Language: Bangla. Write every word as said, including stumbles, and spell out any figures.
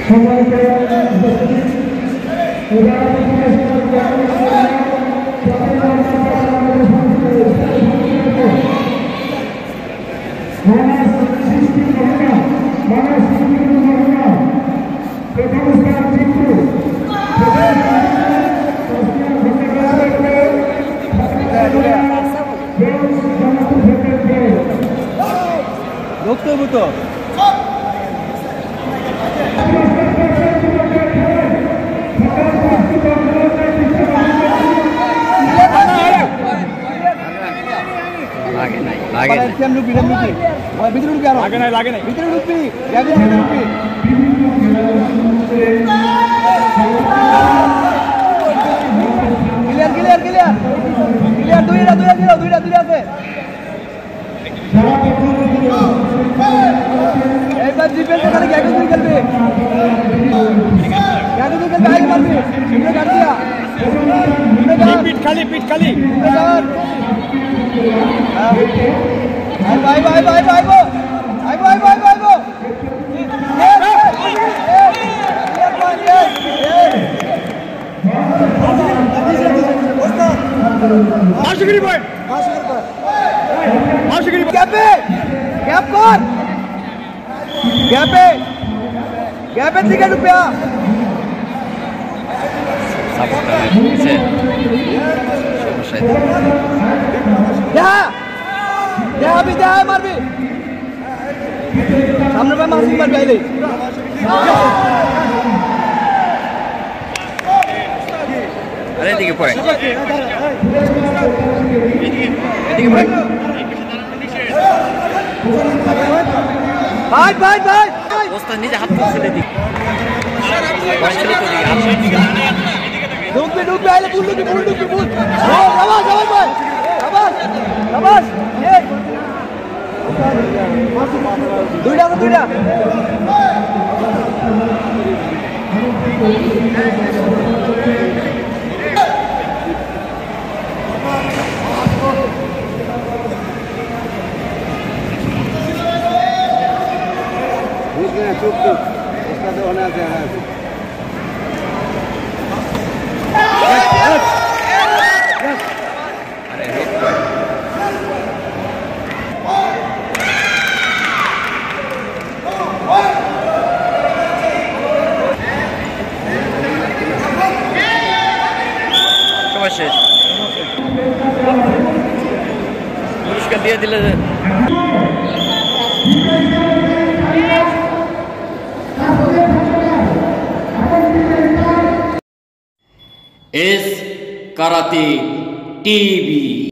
রক্ত বুতো লাগে নাই কেন লুপি লুপি ওই ভিতরে ঢুকে আর লাগে নাই লাগে নাই ভিতরে ঢুকবি যাবি ভিতরে ঢুকবি ক্লিয়ার ক্লিয়ার ক্লিয়ার ক্লিয়ার দুইটা দুইটা দিও দুইটা দুইটা আছে এইবার ডিফেন্স করে গ্যাগো তুই খেলবি গ্যাগো তুই খেলবি আগে মারবি ভিতরে গাড় দিয়া পিট খালি পিট খালি আই বাই বাই বাই বাই গো আই বাই বাই বাই গো মাশগিরি বয় মাশগিরি বয় মাশগিরি গ্যাপে গ্যাপ কর গ্যাপে গ্যাপে থেকে ঢুকিয়া সাপোর্টার নিচে সমস্যা দেখা দেখা भी দেখা মারবি সামনে পা মাসিং মারবি আইলে আরে এদিকে পড়ে এদিকে পড়ে ভাই ভাই ভাই ওস্তাদ নিজে হাত তুলে দিক পয়েন্ট চলে তো দিকে হাত দিকে ঢুকবে ঢুকবে আইলে বুল ঢুকবে বুল ঢুকবে বুল আওয়াজ আওয়াজ ভাই আওয়াজ আওয়াজ এই দুইটা দুইটা চুপ চুপ ওস্তাদ ওখানে আছে আরে সময় শেষ পুরস্কার দিয়ে দিলে এস কারাতে টিভি।